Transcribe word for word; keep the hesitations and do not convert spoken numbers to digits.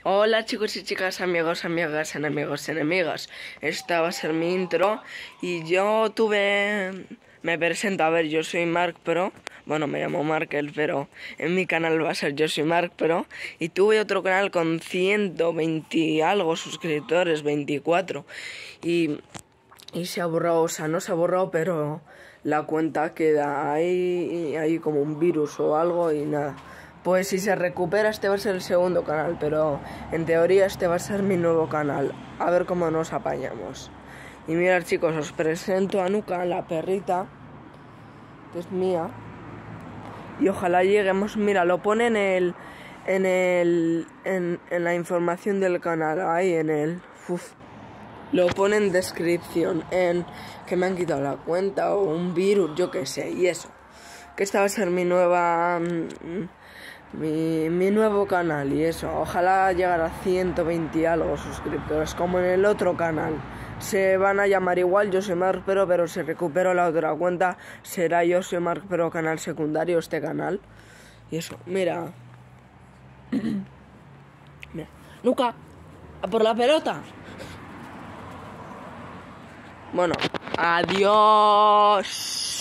Hola chicos y chicas, amigos, amigas, enemigos, enemigas. Esta va a ser mi intro y yo tuve... Me presento, a ver, yo soy Mark Pro. Bueno, me llamo Markel, pero en mi canal va a ser Yo soy Mark Pro. Y tuve otro canal con ciento veinte y algo suscriptores, veinticuatro. Y, y se ha borrado, o sea, no se ha borrado, pero la cuenta queda ahí, ahí como un virus o algo y nada. Pues si se recupera este va a ser el segundo canal, pero en teoría este va a ser mi nuevo canal. A ver cómo nos apañamos. Y mirad chicos, os presento a Nuka, la perrita, que es mía. Y ojalá lleguemos, mira, lo pone en el, en el, en, en la información del canal, ahí en el, uf, lo pone en descripción, en que me han quitado la cuenta o un virus, yo qué sé, y eso. Que esta va a ser mi nueva... Mi, mi nuevo canal y eso, ojalá llegar a ciento veinte y algo suscriptores como en el otro canal. Se van a llamar igual, Yo soy Mark Pro, pero si recupero la otra cuenta será Yo soy Mark Pro canal secundario, este canal. Y eso, mira. Mira. Nuka, a por la pelota. Bueno, adiós.